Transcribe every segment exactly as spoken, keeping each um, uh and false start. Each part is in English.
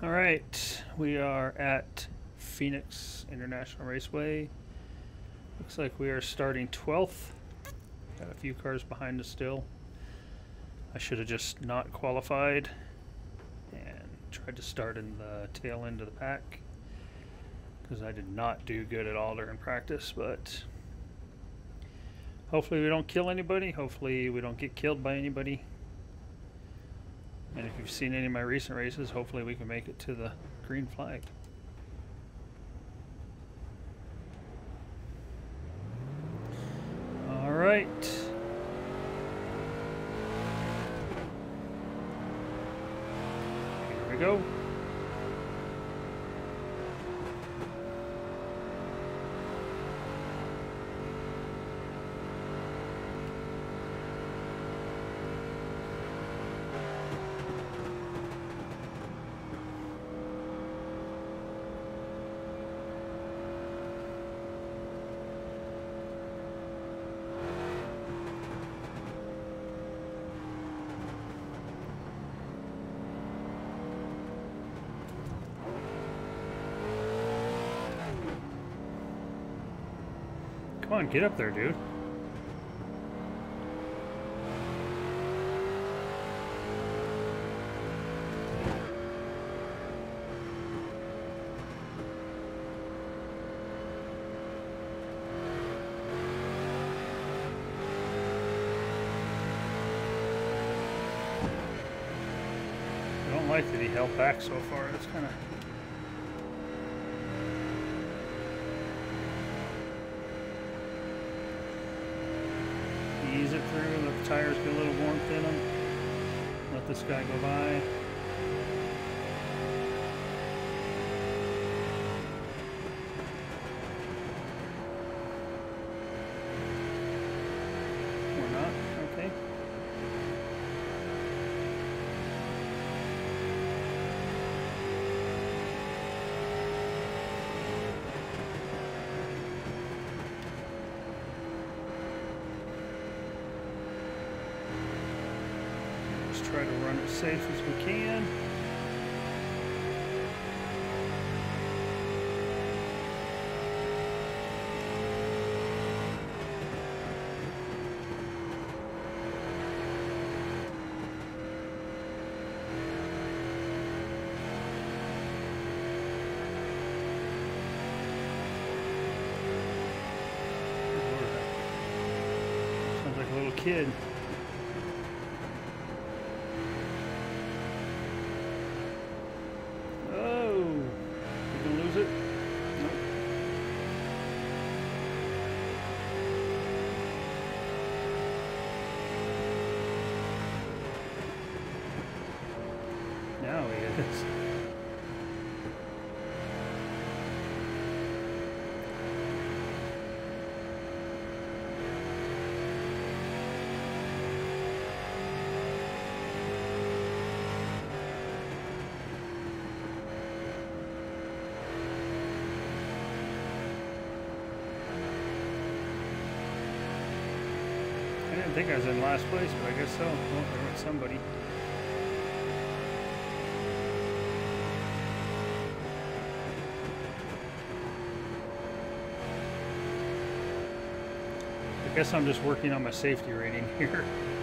Alright, we are at Phoenix International Raceway. Looks like we are starting twelfth. Got a few cars behind us still. I should have just not qualified and tried to start in the tail end of the pack, because I did not do good at all during practice, but hopefully we don't kill anybody. Hopefully we don't get killed by anybody. And if you've seen any of my recent races, hopefully we can make it to the green flag. All right. Here we go. Come on, get up there, dude. I don't like that he held back so far. That's kind of... ease it through, let the tires get a little warmth in them. Let this guy go by. Or not, okay. Try to run it safe as we can. Sounds like a little kid. Now he is. I didn't think I was in last place, but I guess so. Well, there went somebody. I guess I'm just working on my safety rating here.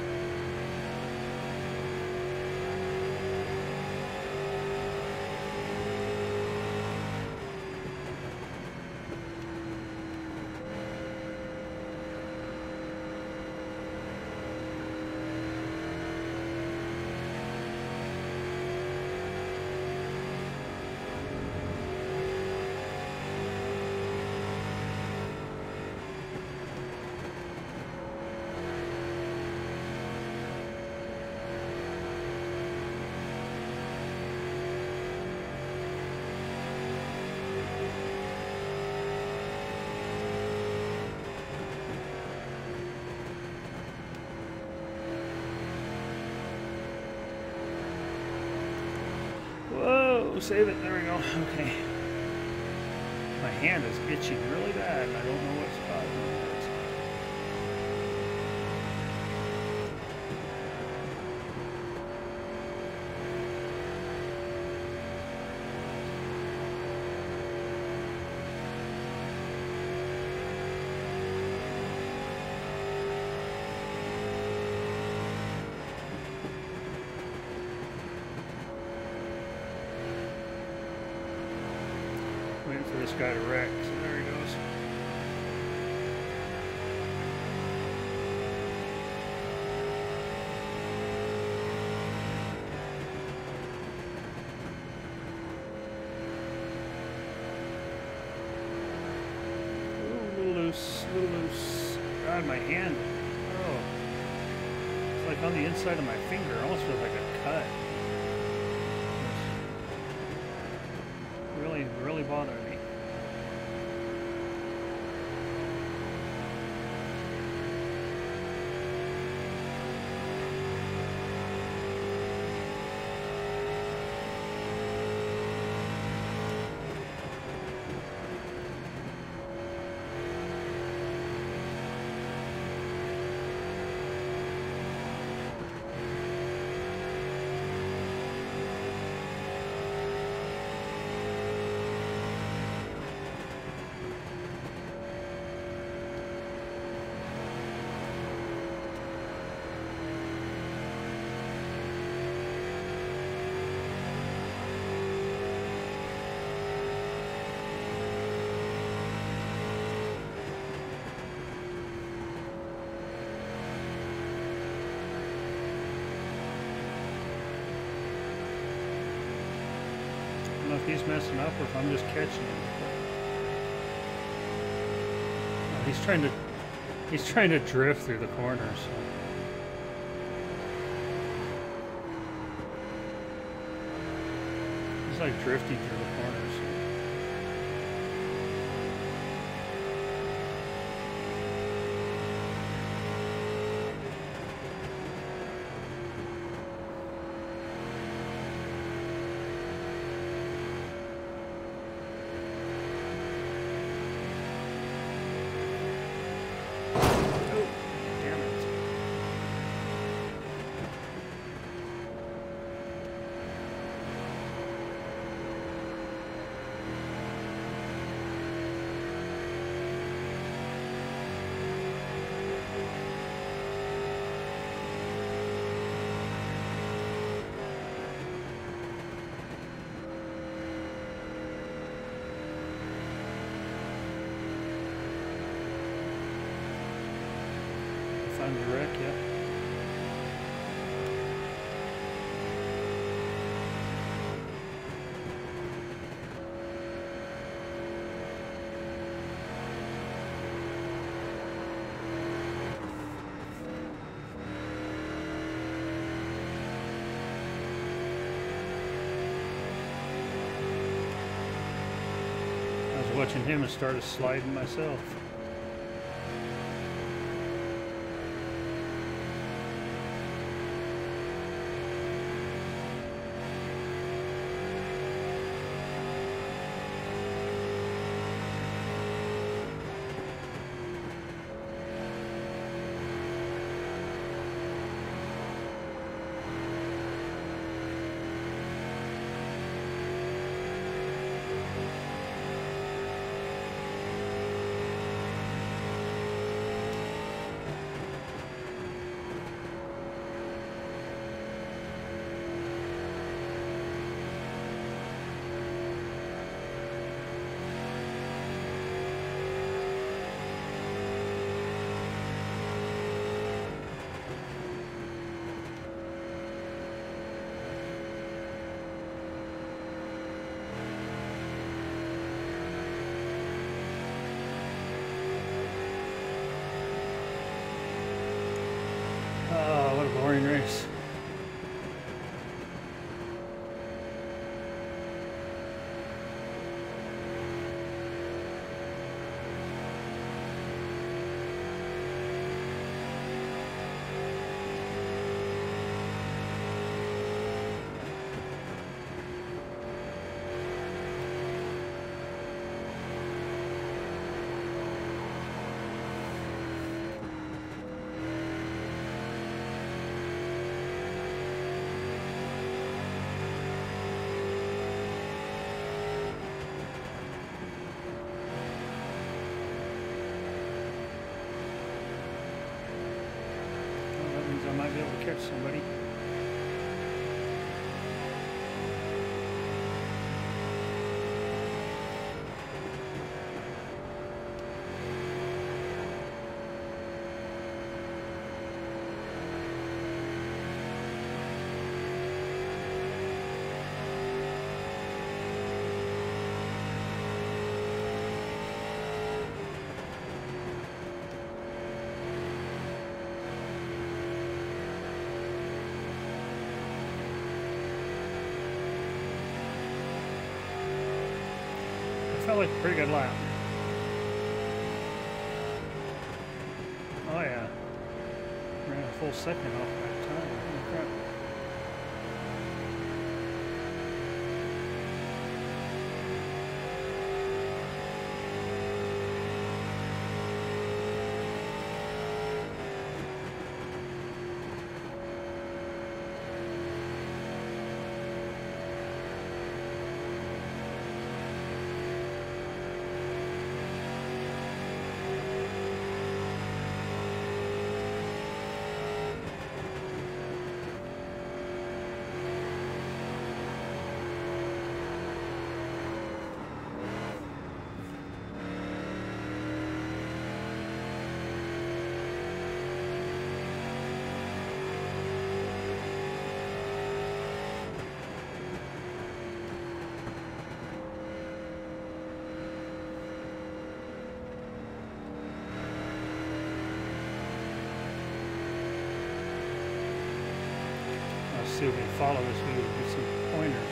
Whoa, save it. There we go. Okay. My hand is itching really bad, and I don't know what's causing it. Waiting for this guy to wreck. So there he goes. Loose, a little loose. God, my hand. Oh. It's like on the inside of my finger. It almost feels like a cut. It's really, really bothering me. I don't know if he's messing up or if I'm just catching him. Oh, he's trying to he's trying to drift through the corners. So. He's like drifting through the corners. Find the wreck, yeah. I was watching him and started sliding myself. like a pretty good lap. Oh yeah. Ran a full second off that time. Holy crap. See if we can follow this, we can get some pointers.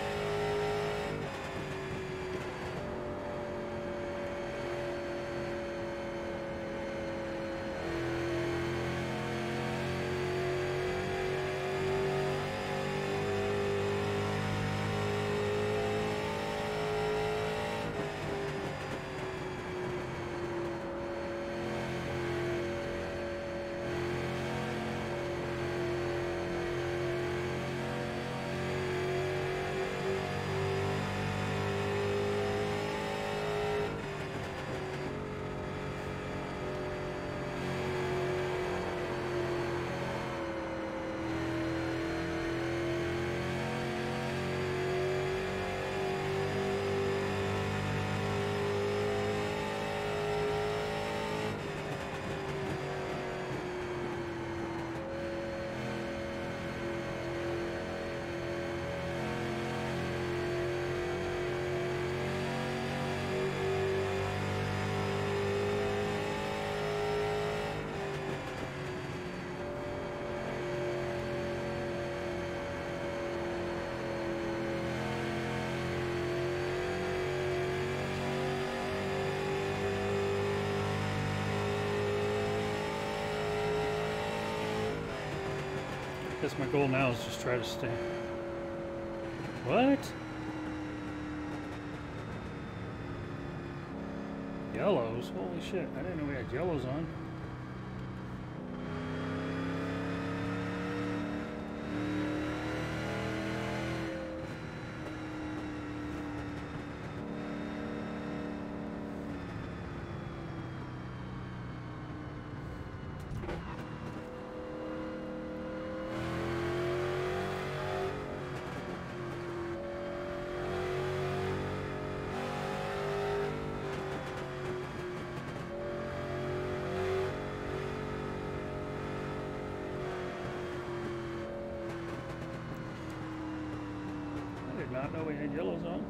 Guess my goal now is just try to stay. What? Yellows? Holy shit, I didn't know we had yellows on. Not know we had yellows on.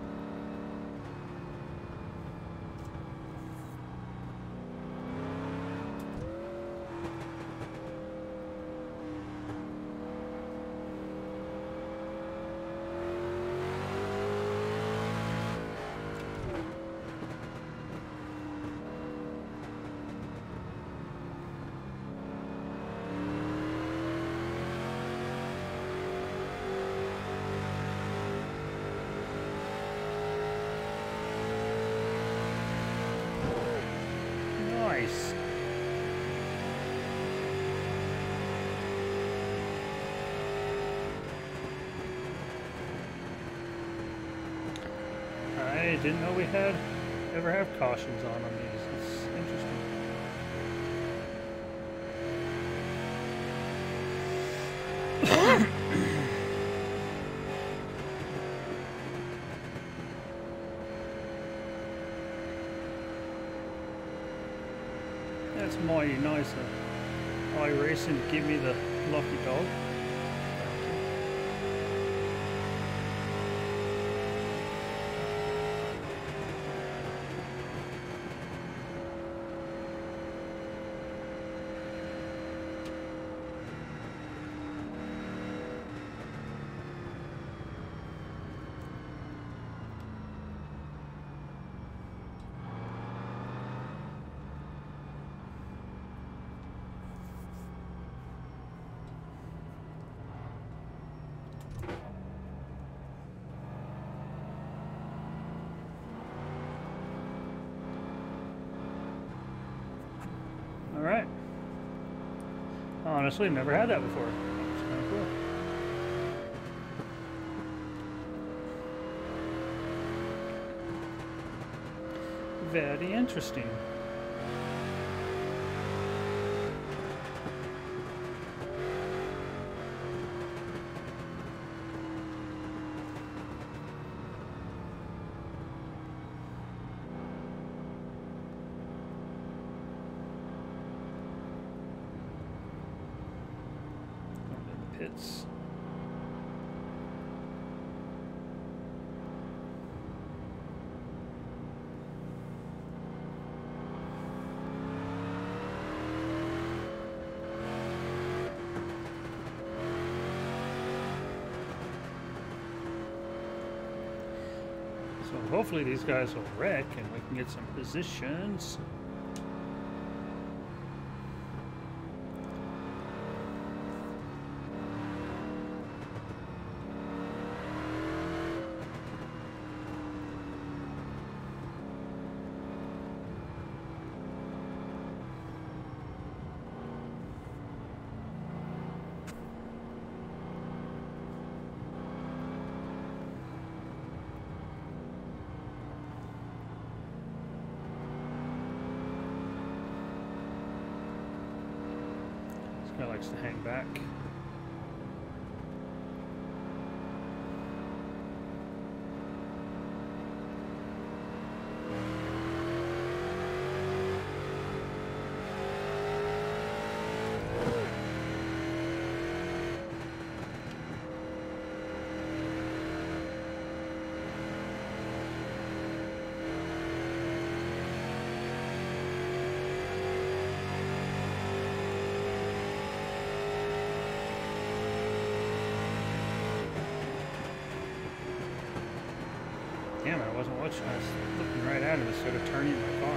Nice. I didn't know we had ever have cautions on on these. It's interesting. That's mighty nice of iRacing to give me the lucky dog. honestly never had that before. It's kind of cool. Very interesting. Pits. So hopefully these guys will wreck and we can get some positions. Guy likes to hang back. Damn it, I wasn't watching. I was looking right at him instead of turning my car.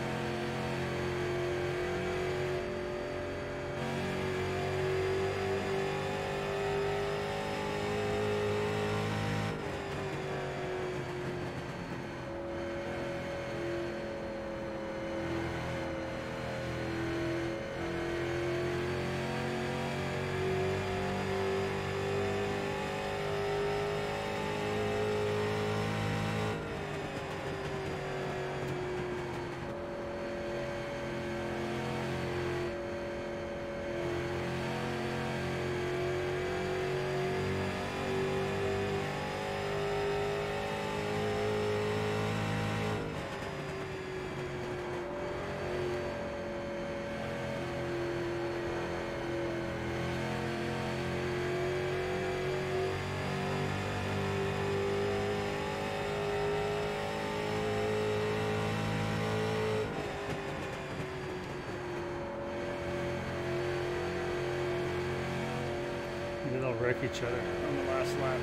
Maybe they'll wreck each other on the last lap.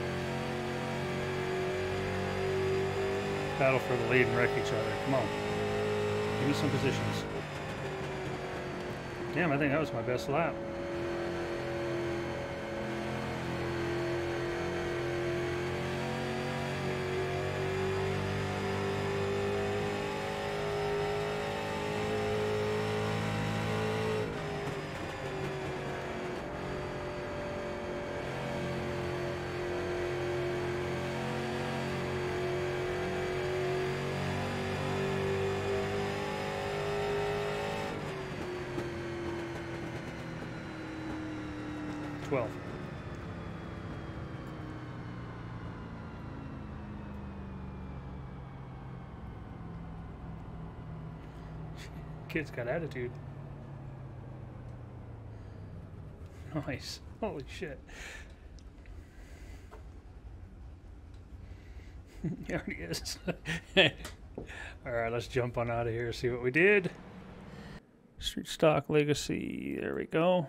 Battle for the lead and wreck each other. Come on. Give me some positions. Damn, I think that was my best lap. twelve. Kid's got attitude. Nice. Holy shit. He already is. Alright, let's jump on out of here, see what we did. Street Stock Legacy. There we go.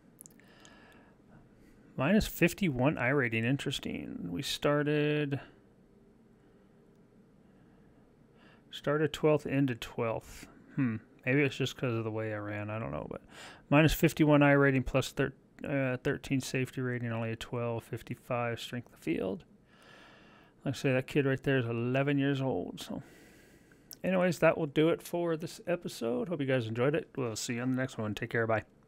Minus fifty-one iRating. Interesting. We started... Started twelfth, ended twelfth. Hmm. Maybe it's just because of the way I ran. I don't know. But minus fifty-one iRating plus thir uh, thirteen safety rating. Only a twelve. fifty-five strength of field. Like I say, that kid right there is eleven years old. So, anyways, that will do it for this episode. Hope you guys enjoyed it. We'll see you on the next one. Take care. Bye.